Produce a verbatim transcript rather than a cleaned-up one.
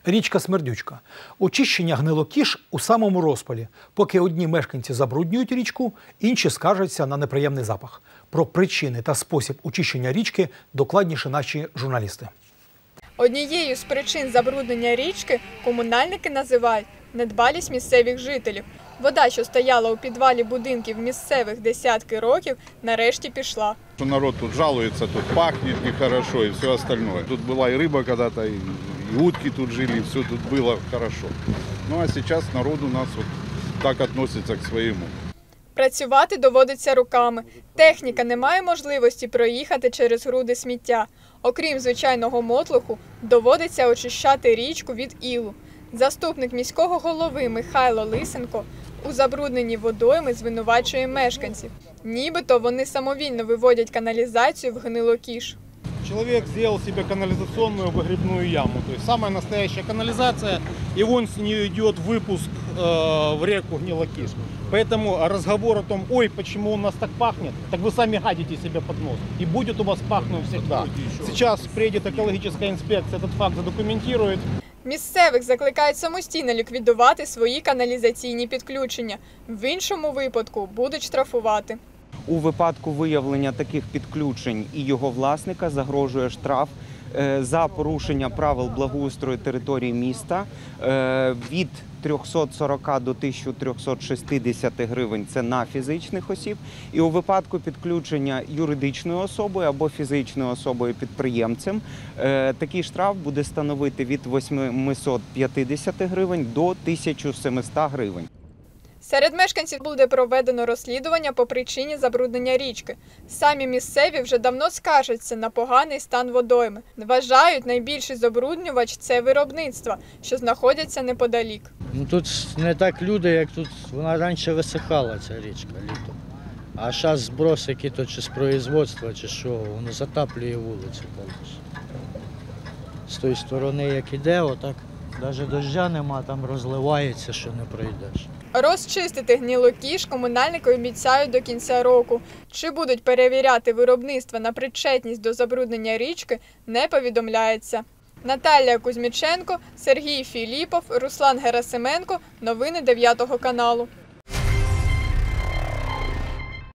Річка Смердючка. Очищення гнилокіш у самому розпалі. Поки одні мешканці забруднюють річку, інші скаржаться на неприємний запах. Про причини та спосіб очищення річки докладніше наші журналісти. Однією з причин забруднення річки комунальники називають недбалість місцевих жителів. Вода, що стояла у підвалі будинків місцевих десятки років, нарешті пішла. Народ тут жалується, тут пахнет нехорошо і все остальное. Тут була і риба когда-то, і утки тут жили, і все тут було хорошо. Ну а зараз народ у нас вот так відноситься к своєму. Працювати доводиться руками. Техніка не має можливості проїхати через груди сміття. Окрім звичайного мотлуху, доводиться очищати річку від ілу. Заступник міського голови Михайло Лисенко у забрудненні водойми звинувачує мешканців. Нібито вони самовільно виводять каналізацію в гнилокіш. Человек сделал себе канализационную выгребную яму. То есть самая настоящая канализация, и вон с нее идет выпуск э, в реку Гнилокиш. Поэтому разговор о том, ой, почему у нас так пахнет, так вы сами гадите себе под нос. И будет у вас пахнуть всегда. Сейчас приедет экологическая инспекция, этот факт задокументирует. Місцевих закликають самостійно ліквідувати свої каналізаційні підключення. В іншому випадку будуть штрафувати. У випадку виявлення таких підключень і його власника загрожує штраф за порушення правил благоустрою території міста від трьохсот сорока до тисячі трьохсот шістдесяти гривень – це на фізичних осіб. І у випадку підключення юридичною особою або фізичною особою підприємцем такий штраф буде становити від восьмисот п'ятдесяти гривень до тисячі сімсот гривень. Серед мешканців буде проведено розслідування по причині забруднення річки. Самі місцеві вже давно скаржаться на поганий стан водойми. Вважають, найбільший забруднювач – це виробництва, що знаходяться неподалік. Ну, тут не так люди, як тут вона раніше висихала, ця річка літом. А зараз зброс, який тут чи з производства, чи що, воно затаплює вулицю повністю. З тої сторони, як іде, отак, навіть доща нема, там розливається, що не пройдеш. Розчистити гнилокіш комунальники обіцяють до кінця року. Чи будуть перевіряти виробництва на причетність до забруднення річки, не повідомляється. Наталія Кузьміченко, Сергій Філіпов, Руслан Герасименко. Новини дев'ятого каналу.